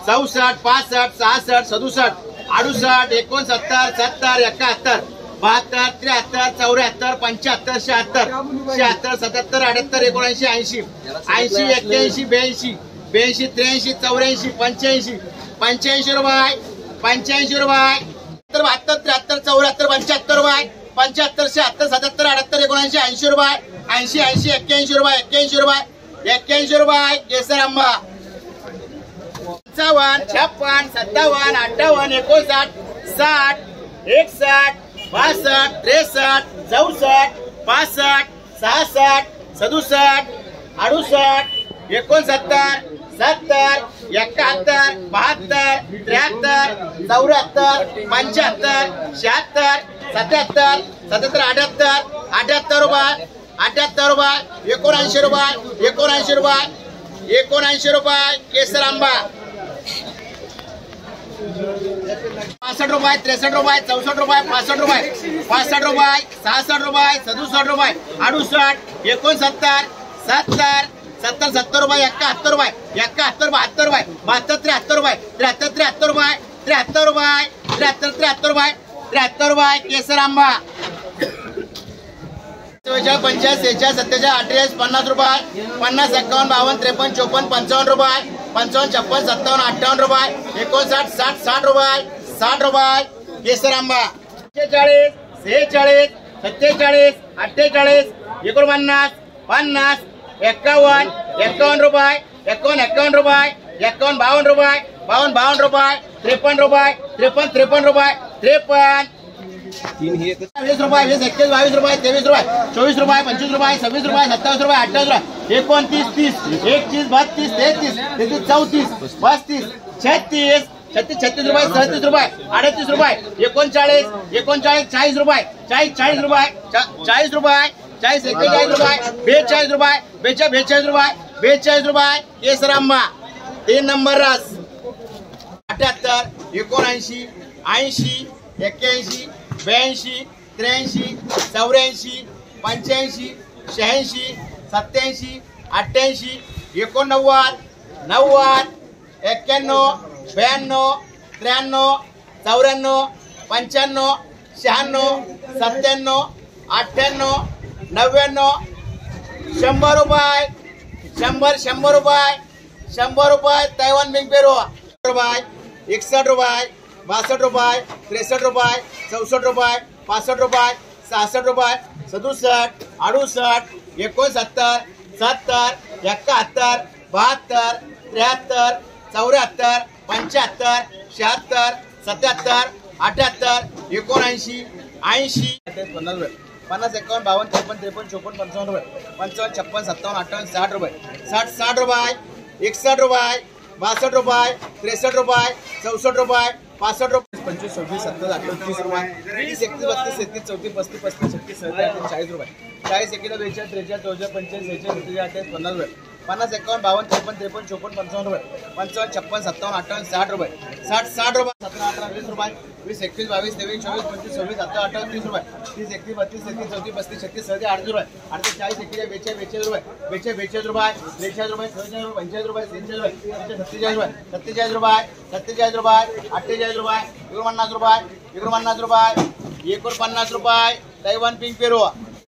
64 65 66 67 68 69 70 71 72 73 74 75 76 77 78 79 80 81 82 82 83 84 85 85 रुपये 85 रुपये 72 73 74 75 रुपये 75 76 77 78 79 80 रुपये 80 80 81 रुपये 81 रुपये 81 रुपये केसर आंबा 55 56 57 58 59 60 61 62 63 64 65 66 67 68 69 70 71 72 73 74 75 76 77 77 78 रुपये 78 रुपये 79 रुपये 79 रुपये 79 रुपये केसर आंबा 65 रुपये 63 रुपये 64 रुपये 65 रुपये 65 रुपये 66 रुपये 67 रुपये 68 69 70 70 रुपये 71 रुपये 72 रुपये 72 रुपये 73 रुपये 73 रुपये 73 रुपये 73 रुपये केसर आंबा 45 46 47 48 50 रुपये 50 51 52 53 54 55 रुपये 55 56 57 58 रुपये 59 60 60 रुपये 60 रुपये केसर आंबा 46 46 47 48 49 50 51 51 रुपये 51 रुपये 51 52 रुपये 52 रुपये 53 रुपये 53 रुपये 53 20 रुपये 20 21 22 रुपये 23 रुपये 24 रुपये 25 रुपये 26 रुपये 27 रुपये 28 रुपये 29 30 31 32 33 34 35 36 36 रुपये 37 रुपये 38 रुपये 39 40 रुपये 40 रुपये 40 रुपये 40 41 रुपये 42 रुपये 42 रुपये 42 रुपये केसर आंबा 3 नंबर रस 78 79 80 81 82 83 84 85 86 87 88 89 90 91 92 93 94 95 96 97 98 99 100 रुपये 100 रुपये 100 रुपये तैवान बिंग पेरो रुपये 61 रुपये 62 रुपये 63 रुपये 64 रुपये 65 रुपये 66 रुपये 67 68 69 70 71 72 73 74 75 76 77 78 79 80 50 51 52 53 54 55 रुपये 55 56 57 58 60 रुपये 60 रुपये 61 रुपये 62 रुपये 63 रुपये 64 रुपये 65 रुपये 25 26 27 28 30 रुपये 30 31 32 33 34 35 36 37 40 रुपये 40 41 42 43 44 45 46 47 50 रुपये 50 51 52 53 54 55 रुपये 55 56 57 58 60 रुपये 60 रुपये 17 18 20 रुपये 20 21 22 23 24 25 26 27 28 30 रुपये 30 31 32 33 34 35 36 37 38 रुपये 38 40 41 42 42 रुपये 42 रुपये 45 रुपये 47 रुपये 47 रुपये 47 रुपये 48 रुपये 49 रुपये 49 रुपये तैवान पिंक पेरू